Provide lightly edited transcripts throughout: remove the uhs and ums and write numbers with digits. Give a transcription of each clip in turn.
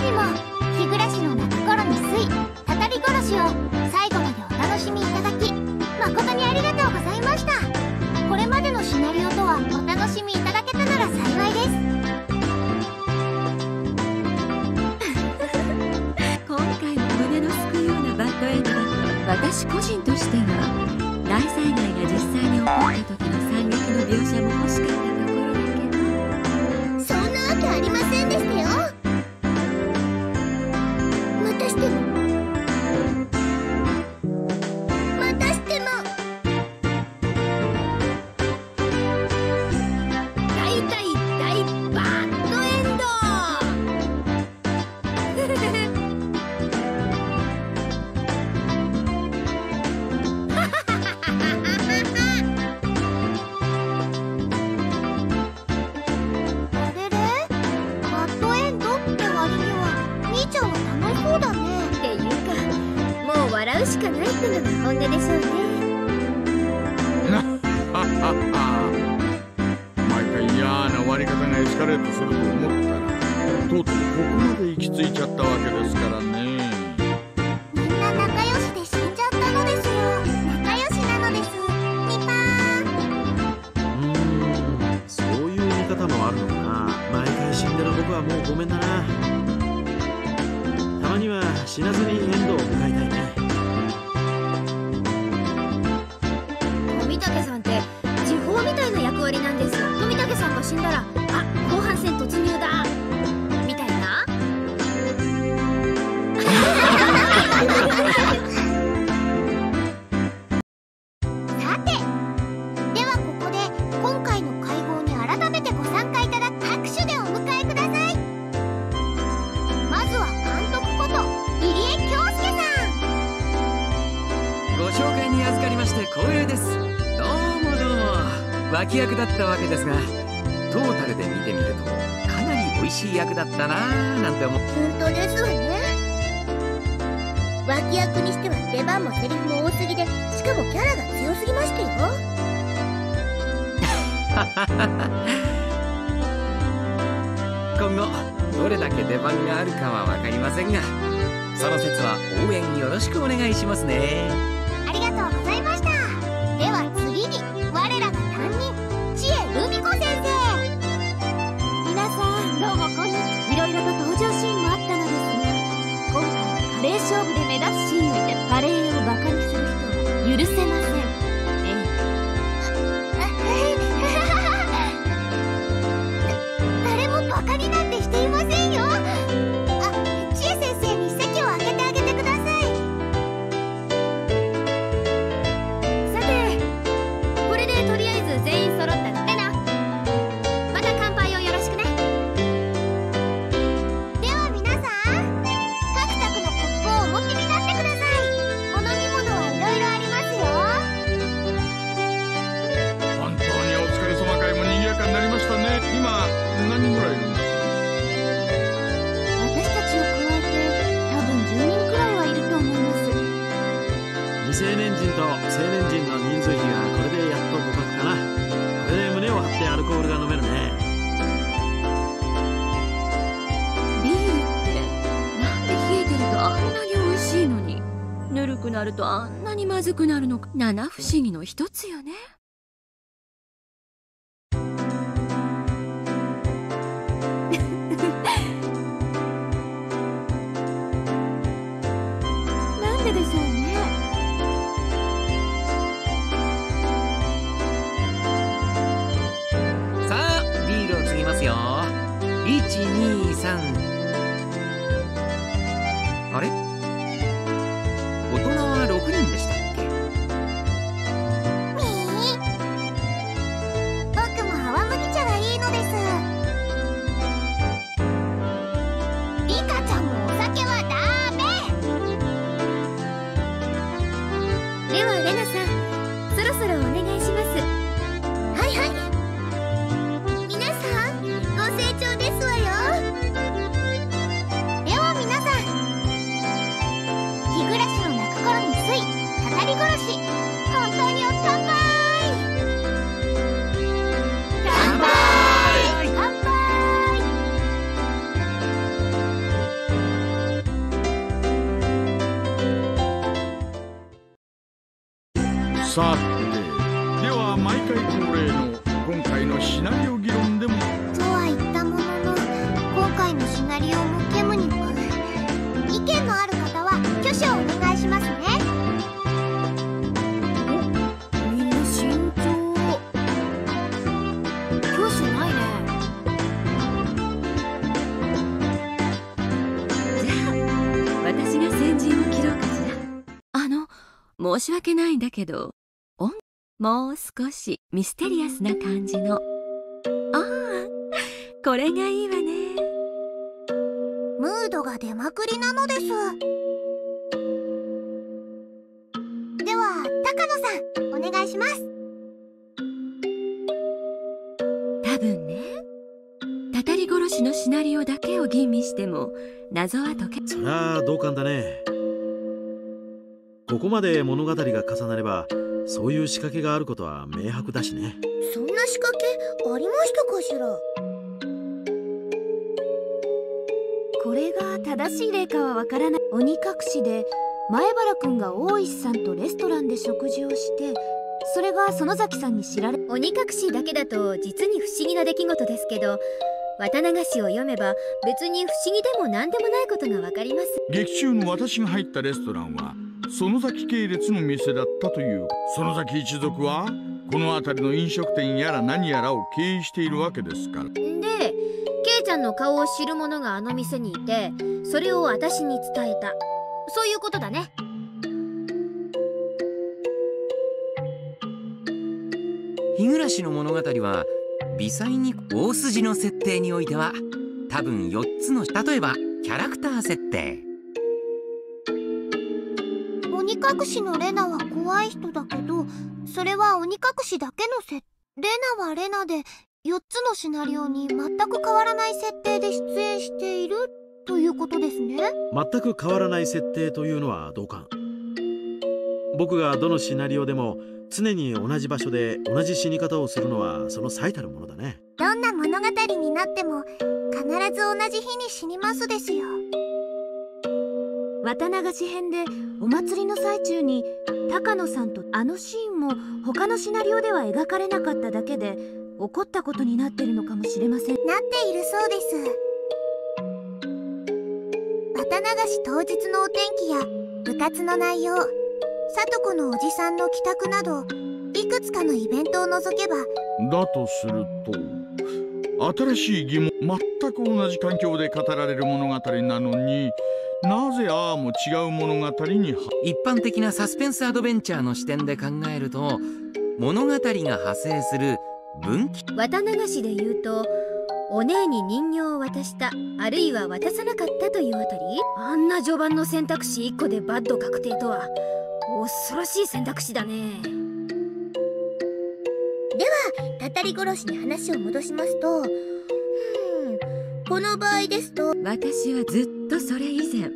にも日暮らしの泣く頃に水たたり殺しを最後までお楽しみいただき誠にありがとうございました。これまでのシナリオとはお楽しみいただけたなら幸いです。 今回も胸のすくようなバッドエンドだった。私個人としては大災害が実際に起こった時の惨劇の描写も欲しかったところだけど。 そんなわけありませんでしたよ。またしてもまたしても大バッドエンドあれれバッドエンドって割にはみーちゃんは楽しそうだね。っていうかもう笑うしかないってのが本音でしょうね。 毎回嫌な終わり方がエスカレートすると思ったらとうとうここまで行き着いちゃったわけですからね。 みんな仲良しで死んじゃったのですよ。仲良しなのです。ピパーン。 そういう見方もあるのかな。毎回死んでる僕はもうごめんだな。たまには死なずにエンドを迎えたいね。 富武さんって時報みたいな役割なんですよ。富武さんが死んだら後半戦突入だみたいな。さてではここで今回の会合に改めてご参加いただく拍手でお迎えください。まずは監督こと入江京介さん。 ご紹介に預かりまして光栄です。どうもどうも。脇役だったわけですが、トータルで見てみるとかなり美味しい役だったなぁなんて思って。 本当ですわね。脇役にしては出番もセリフも多すぎで、しかもキャラが強すぎましたよ。 今後どれだけ出番があるかは分かりませんが、その説は応援よろしくお願いしますね。 ありがとうございました。では次に我らが担任知恵ルミ子先生。皆さんどうもこんにちは。いろいろと登場シーンもあったのですが、今回はカレー勝負で目立つシーンを見てカレーをバカにする人は許せません。誰もバカになんてしていませんよ。知恵先生に席を空けてあげてください。さてこれでとりあえず全員揃ったのでな。また乾杯をよろしくね。では皆さん各宅のコップをお持ちになってください。お飲み物はいろいろありますよ。 本当にお疲れ様会も賑やかになりましたね。今何人ぐらいいるんですか？ 私たちを加えて多分10人くらいはいると思います。 未成年人と成年人の人数比がこれでやっと互角かな。これで胸を張ってアルコールが飲めるね。 ビールってなんで冷えてるとあんなに美味しいのに、ぬるくなるとあんなにまずくなるのか。七不思議の一つよね。なんででしょうね。 さあビールを継ぎますよ。123。あれ、大人は6人でしたっけ？ 僕も泡麦茶がいいのです。リカちゃんもお酒はダメ。ではレナさんそろそろお願いします。はいはい。皆さんご成長ですわよ。 さて、では毎回恒例の今回のシナリオ議論でも。 とは言ったものの、今回のシナリオもケムニック。意見のある方は挙手をお願いしますね。みんな慎重。挙手ないね。 じゃあ私が先陣を切ろうかしら。申し訳ないんだけど、もう少しミステリアスな感じの。ああ、これがいいわね。 ムードが出まくりなのです。では高野さん、お願いします。 多分ね、たたり殺しのシナリオだけを吟味しても謎は解け。 そりゃ同感だね。ここまで物語が重なれば、そういう仕掛けがあることは明白だしね。 そんな仕掛けありましたかしら。これが正しい例かはわからない。鬼隠しで前原くんが大石さんとレストランで食事をして、それが園崎さんに知られ。 鬼隠しだけだと実に不思議な出来事ですけど、綿流しを読めば別に不思議でも何でもないことがわかります。 劇中の私が入ったレストランは園崎系列の店だったという。園崎一族はこの辺りの飲食店やら何やらを経営しているわけですから。 で、ケイちゃんの顔を知る者があの店にいて、それを私に伝えた。そういうことだね。 日暮の物語は微細に大筋の設定においては多分4つの、例えばキャラクター設定。 鬼隠しのレナは怖い人だけど、それは鬼隠しだけのレナはレナで4つのシナリオに全く変わらない設定で出演しているということですね。 全く変わらない設定というのは同感。僕がどのシナリオでも常に同じ場所で同じ死に方をするのはその最たるものだね。 どんな物語になっても必ず同じ日に死にますですよ。綿流し編でお祭りの最中に高野さんとあのシーンも他のシナリオでは描かれなかっただけで起こったことになっているのかもしれません。なっているそうです。綿流し当日のお天気や部活の内容、聡子のおじさんの帰宅などいくつかのイベントを除けば。 だとすると新しい疑問、全く同じ環境で語られる物語なのに、なぜああも違う物語に。 一般的なサスペンスアドベンチャーの視点で考えると、物語が派生する分岐。 綿流しで言うと、お姉に人形を渡した、あるいは渡さなかったというあたり。あんな序盤の選択肢1個でバッド確定とは恐ろしい選択肢だね。 ではたたり殺しに話を戻しますと、この場合ですと、 私はずっとそれ以前、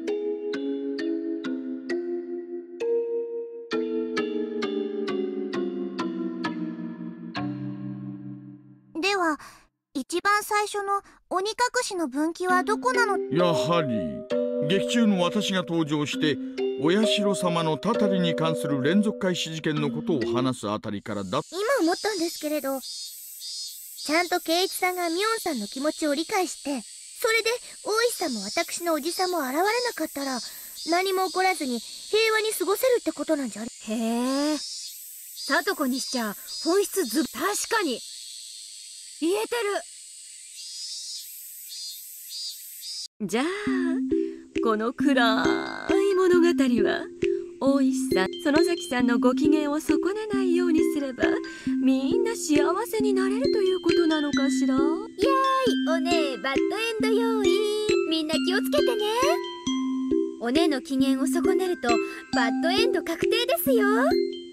では一番最初の鬼隠しの分岐はどこなの。 やはり劇中の私が登場してお社様のたたりに関する連続開始事件のことを話すあたりからだ。 今思ったんですけれど、ちゃんと圭一さんがミョンさんの気持ちを理解して、それで大石さんも私のおじさんも現れなかったら何も起こらずに平和に過ごせるってことなんじゃ。 へえ、聡子にしちゃ本質確かに言えてじゃあこの暗い物語は大石さん、園崎さんのご機嫌を損ねないようにすればみんな幸せになれるということなのかしら。 る。お姉バッドエンド用意。みんな気をつけてね。お姉の機嫌を損ねるとバッドエンド確定ですよ。何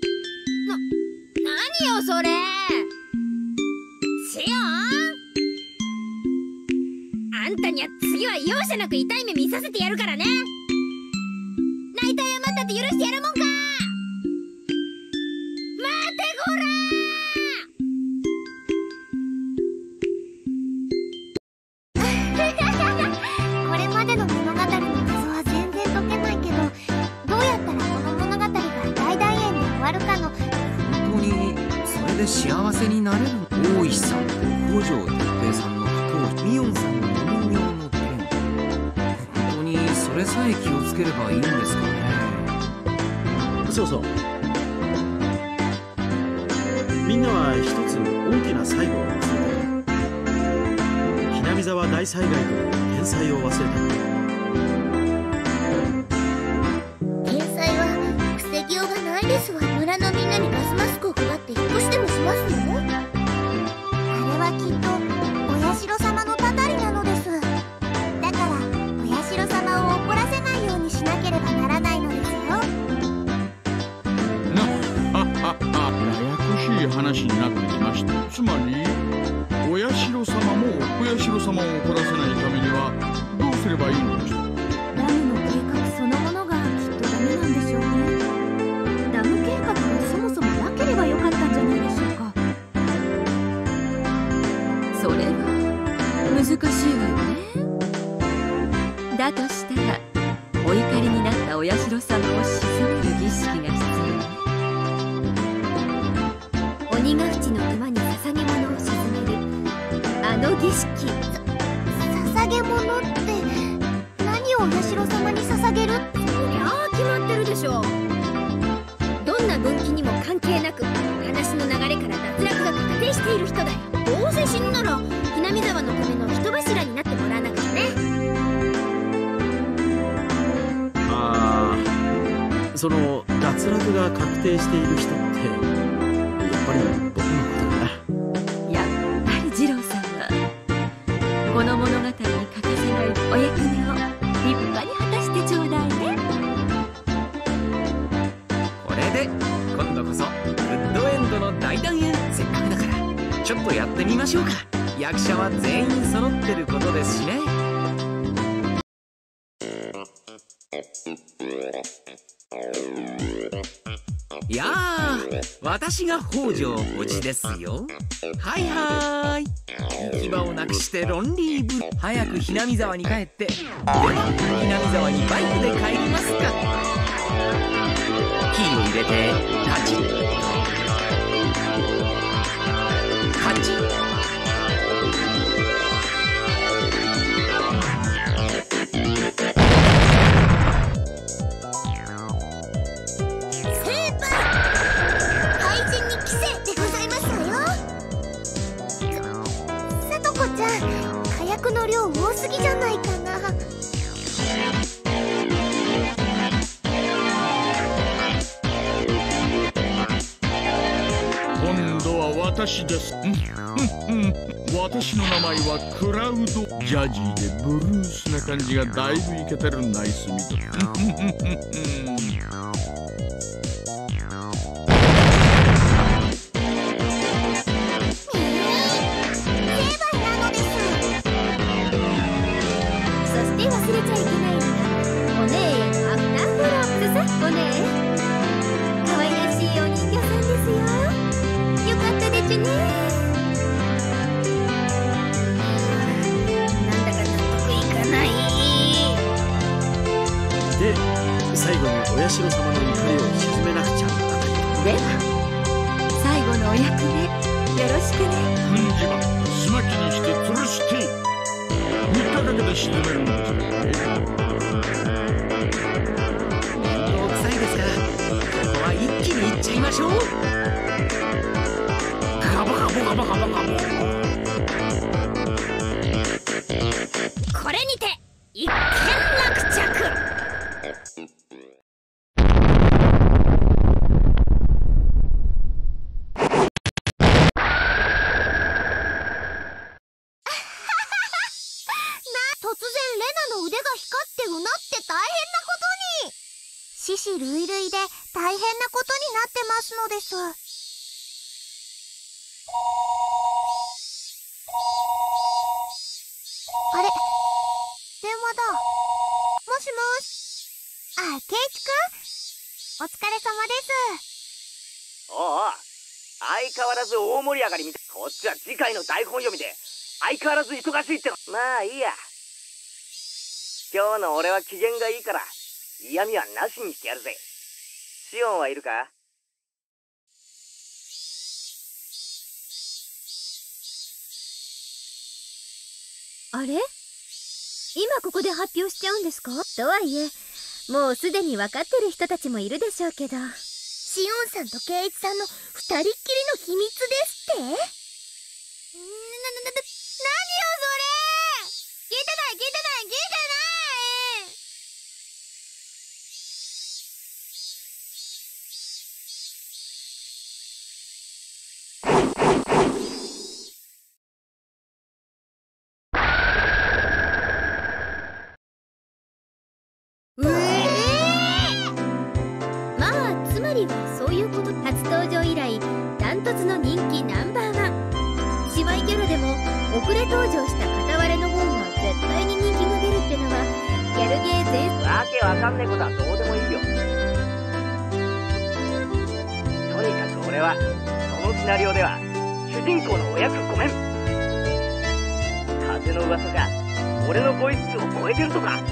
よそれ。シオン、あんたには次は容赦なく痛い目見させてやるからね。泣いた謝ったって許してやるもんか。待てこらこれまでの物語の謎は全然解けないけど、どうやったらこの物語が大団円で終わるかのなれる。大石さんと北条哲平さんの不幸、ミヨンさんの人形の件、本当にそれさえ気をつければいいんですかね。 そうそう、みんなは一つ大きな最後を忘れた。南沢大災害という天災を忘れた。 天災は防ぎようがないですわ。村のみんなにガスマスクを配って引っ越してもしますの？あれはきっとお社様のたたりなのです。だからお社様を怒らせないようにしなければならないのですよ。 ややこしい話になってきました。つまりお社様もお社様を怒らせないためにはどうすればいいのでしょう。 ダムの計画そのものがきっとダメなんでしょうね。ダム計画がそもそもなければよかったんじゃないでしょうか。 それは難しいわよね。だとしたらお怒りになったお社様を鎮める儀式が必要ね。 鬼ヶ淵の熊に捧げ物を鎮めるあの儀式。 捧げ物って何をお社様に捧げる？ そりゃあ決まってるでしょう。どんな分岐にも関係なく話の流れから脱落が確定している人だよ。どうせ死んだらひなみ沢のための人柱になってもらわなくちゃね。 その脱落が確定している人ってやっぱり僕のことかな。 やっぱり二郎さんはこの物語に欠かせないお役目を立派に果たしてちょうだいね。 これで今度こそグッドエンドの大団円。せっかくだからちょっとやってみましょうか。役者は全員揃ってることですしね。いやー、私が北条おじですよ。はいはーい。行き場をなくしてロンリーブ。早くひなみ沢に帰って、ではひなみ沢にバイクで帰りますか。キーを入れてカチッカチッ。 火薬の量多すぎじゃないかな。 今度は私です。私の名前はクラウド。ジャジーでブルースな感じがだいぶイケてるナイスミド。 最後にお社様の怒りを鎮めなくちゃならない。 では最後のお役目よろしくね。 粉蕗はすまきにして吊るして3日かけて沈めるんですね。 面倒くさいですからここは一気にいっちゃいましょう。ガボガボガボガボガボ。 これにて一件落着。 獅子類類で大変なことになってますのです。あれ、電話だ。もしもし。あ、ケイチくん、お疲れ様です。 おうおう、相変わらず大盛り上がりみたい。こっちは次回の台本読みで相変わらず忙しいっての。まあいいや。今日の俺は機嫌がいいから嫌味はなしにしてやるぜ。シオンはいるか？ あれ、今ここで発表しちゃうんですか？とはいえもうすでに分かってる人たちもいるでしょうけど。 シオンさんとケイイチさんの二人っきりの秘密ですって？何よそれ。聞いてない。 まあつまりはそういうこと。初登場以来ダントツの人気ナンバーワン。姉妹キャラでも遅れ登場した片割れの方が絶対に人気が出るってのはギャルゲー全わけわかんねえことはどうでもいいよ。とにかく俺はそのシナリオでは主人公のお役ごめん。風の噂じゃ俺のボイスを超えてるとか。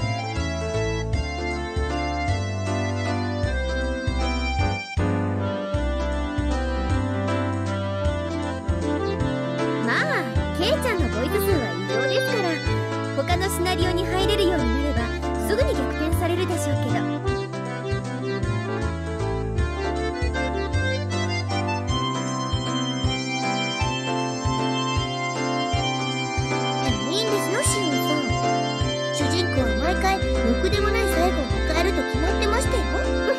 ケイちゃんのボイス数は異常ですから、他のシナリオに入れるようになればすぐに逆転されるでしょうけど。 いいんですよ、シオンさん。主人公は毎回ろくでもない最後を迎えると決まってましたよ。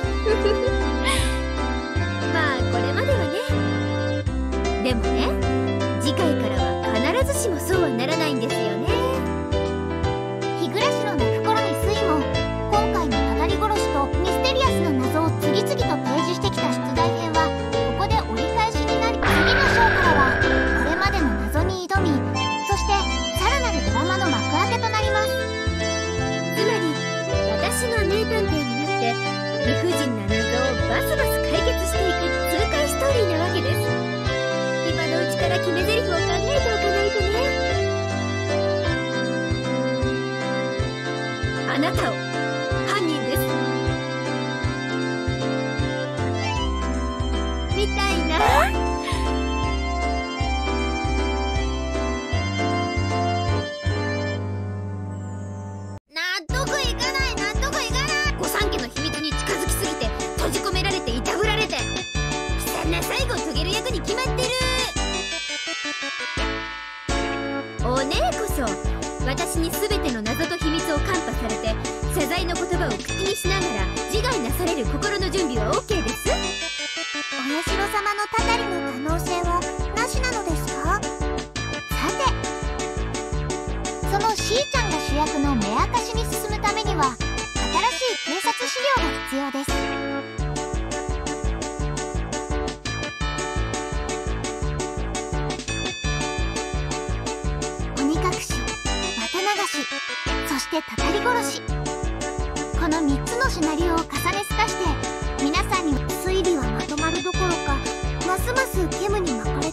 まあこれまではね。でもね、次回からは必ずしもそうはならないんですよね。 日暮の泣く頃にスイも今回のたたり殺しとミステリアスな謎を次々と提示してきた出題編はここで折り返しになり、次の章からはこれまでの謎に挑み、そしてさらなるドラマの幕開けとなります。 つまり私が名探偵になって理不尽な謎をバスバス解決していく痛快ストーリーなわけです。今のうちから決め台詞を考えておかないとね。あなたを犯人ですみたいな。 納得いかない。 御三家の秘密に近づきすぎて閉じ込められていたぶられて悲惨な最後を遂げる役に決まってる。お姉こそ私に全ての謎と秘密をカンパされて謝罪の言葉を口にしながら自害なされる心の準備は OK です。 お社様のたたりの可能性はなしなのですか？さて、そのしーちゃんが主役の目明かしに進むためには新しい偵察資料が必要です。鬼隠し、綿流し、そしてたたり殺し、この3つのシナリオを重ね透かして皆さんに推理はまとまるどころかますます煙に巻かれ